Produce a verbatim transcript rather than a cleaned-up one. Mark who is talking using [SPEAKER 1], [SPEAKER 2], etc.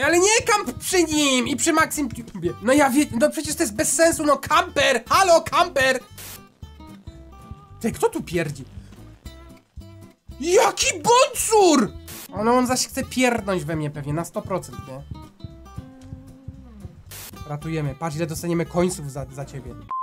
[SPEAKER 1] Ale nie kamp przy nim i przy Maxim Cube. No ja wiem, no przecież to jest bez sensu, no kamper! Halo, kamper! Ty, kto tu pierdzi? Jaki bącur! O, no on zaś chce pierdnąć we mnie pewnie, na sto procent, nie? Ratujemy, patrz ile dostaniemy końców za, za ciebie.